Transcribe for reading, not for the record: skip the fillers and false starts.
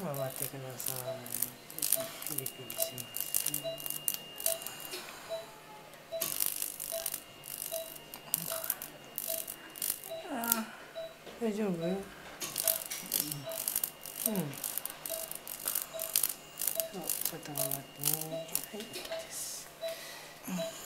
回ってください。ピリピリしますね。大丈夫？うん。そう、ちょっと頑張ってね。はい、いいです。